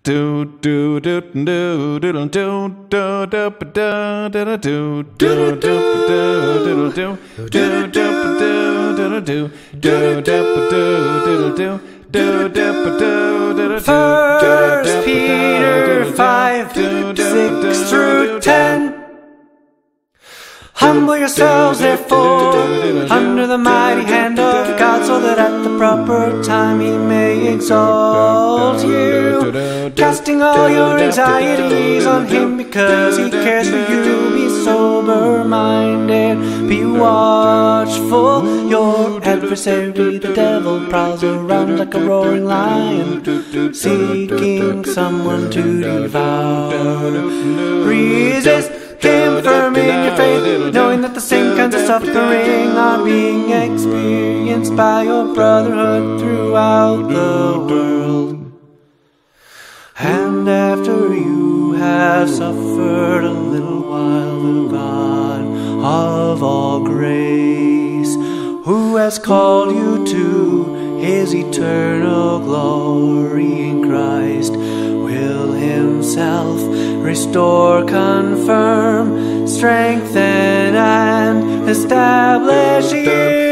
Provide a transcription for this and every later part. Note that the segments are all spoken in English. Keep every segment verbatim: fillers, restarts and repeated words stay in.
Do do do do do do do do do do do do do do do do do do do. First Peter five, six through ten. Humble yourselves, therefore, under the mighty hand of God, so that at the proper time He may exalt you, casting all your anxieties on Him, because He cares for you. Be sober-minded, be watchful. Your adversary, the devil, prowls around like a roaring lion, seeking someone to devour. Resist Him firm in your faith, knowing that the same kinds of suffering are being experienced by your brotherhood throughout the world. And after you have suffered a little while, the God of all grace, who has called you to His eternal glory in Christ, will Himself restore, confirm, strengthen, and establish you.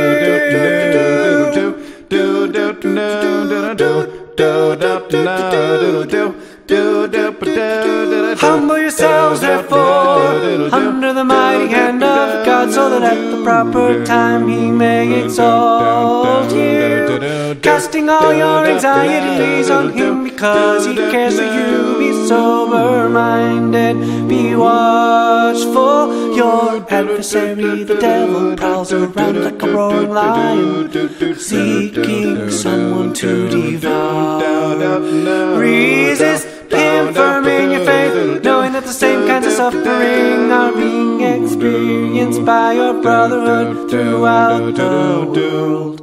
Humble yourselves, therefore, under the mighty hand of God, so that at the proper time He may exalt you, casting all your anxieties on Him, because He cares for you. Be sober-minded, be watchful. Your adversary, the devil, prowls around like a roaring lion, seeking someone to devour. Resist Him firm in your faith, knowing that the same kinds of suffering are being experienced by your brotherhood throughout the world.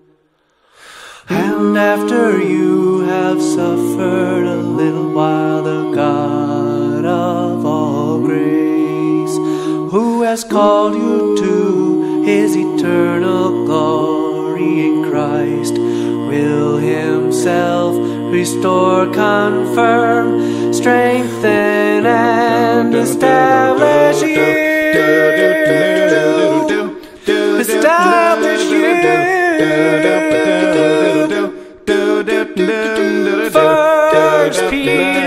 And after you have suffered a little while, the God of all grace, who has called you to His eternal glory in Christ, will Himself restore, confirm, strengthen, and establish you. Establish you. First Peter